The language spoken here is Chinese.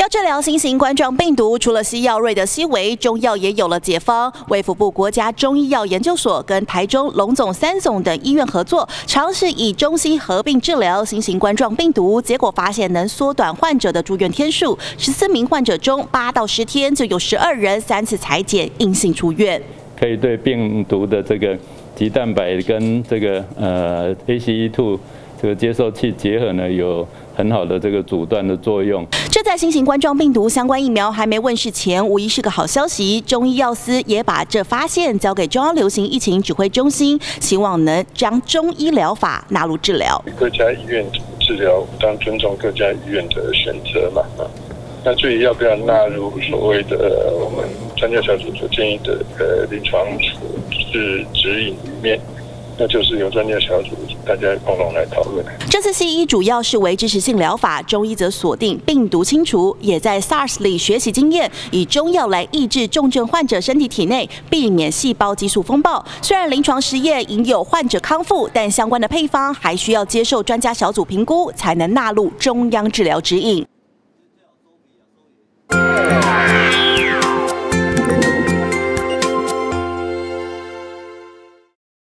要治疗新型冠状病毒，除了西药瑞德西韦，中药也有了解方。卫福部国家中医药研究所跟台中龙总、三总等医院合作，尝试以中西合并治疗新型冠状病毒，结果发现能缩短患者的住院天数。14名患者中，8到10天就有12人3次采检阴性出院。 可以对病毒的这个棘蛋白跟这个ACE2这个接受器结合呢，有很好的这个阻断的作用。 这在新型冠状病毒相关疫苗还没问世前，无疑是个好消息。中医药司也把这发现交给中央流行疫情指挥中心，希望能将中医疗法纳入治疗。 各家医院治疗当然尊重各家医院的选择嘛。那至于要不要纳入所谓的我们专家小组所建议的临床指引里面，那就是由专家小组大家共同来讨论。 这次西医主要是为支持性疗法，中医则锁定病毒清除，也在 SARS 里学习经验，以中药来抑制重症患者身体内，避免细胞激素风暴。虽然临床实验已有患者康复，但相关的配方还需要接受专家小组评估，才能纳入中央治疗指引。